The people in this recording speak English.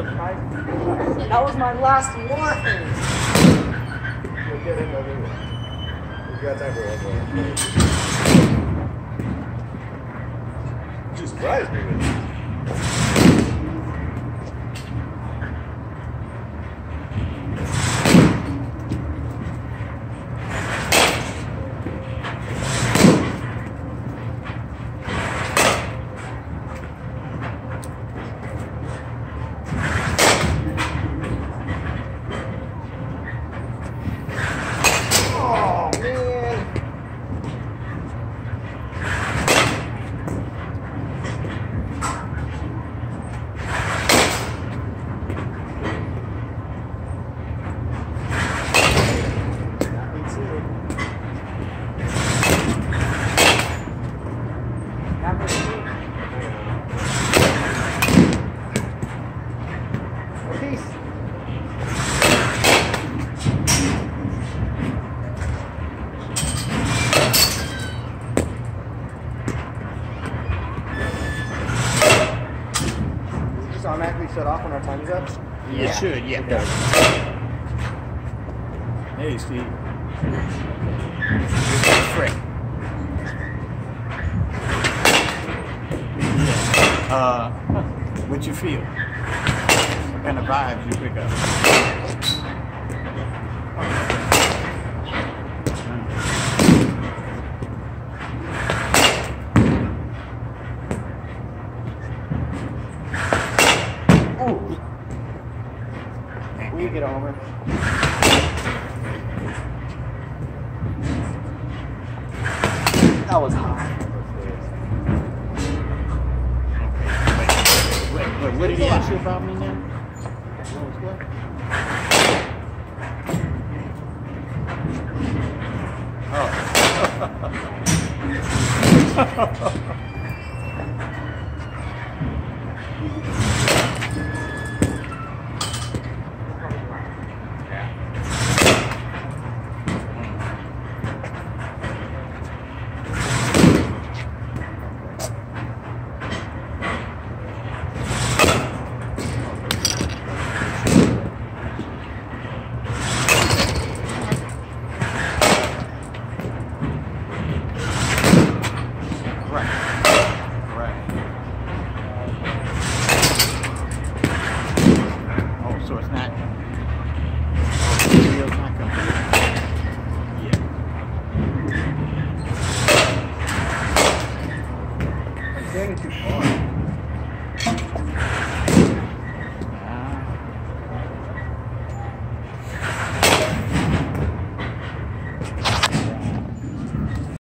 surprised me. That was my last one. We'll get another one. We've got time for one more. You surprised me with it. Automatically shut off when our time's up? Yeah. It should, yeah. Okay. Hey, Steve. Frick. Yeah. What you feel? What kind of vibes you pick up? You get a homer. That was hot. Wait, what did he ask you about me now? What was what? Oh.